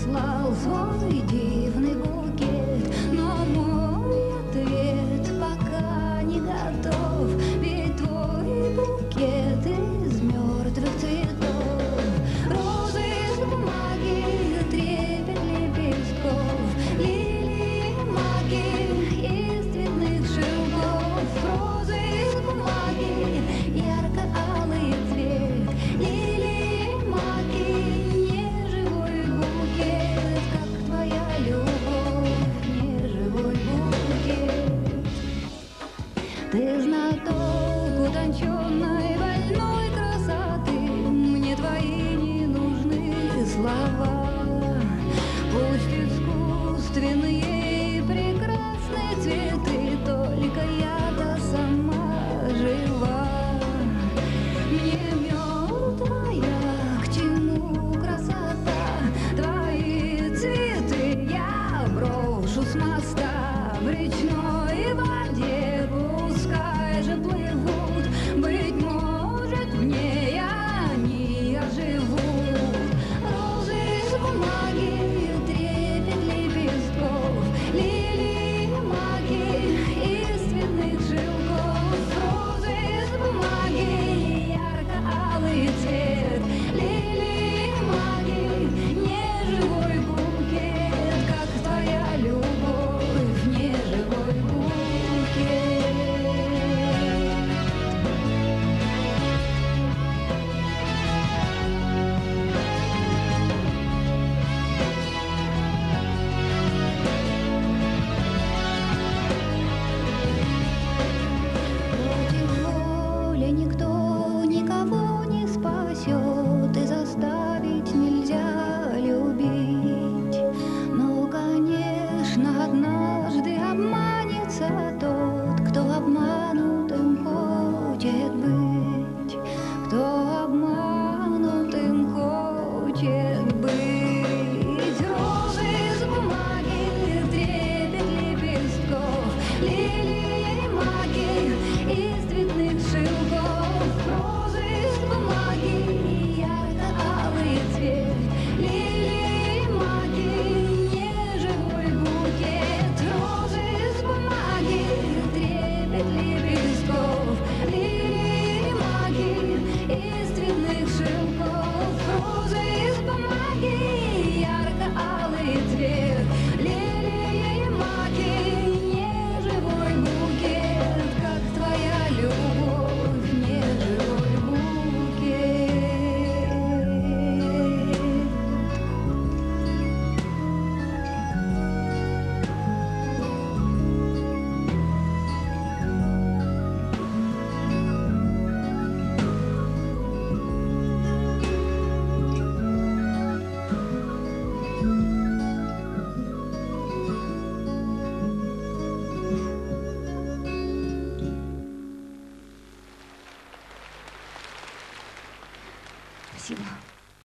послал свой дивный букет, но мой ответ пока не готов, ведь твой букет из мертвых цветов. Розы из бумаги, трепет лепестков, лилии маги из цветных шелков. Розы из бумаги, ярко-алый цвет, лилии маги, неживой букет, как твоя любовь, неживой букет. Ты знаток утонченной больной красоты, мне твои не нужны слова. Пусть искусственные и прекрасные цветы, только я-то сама жива. Мне мертвая к чему красота, твои цветы я брошу с моста в речной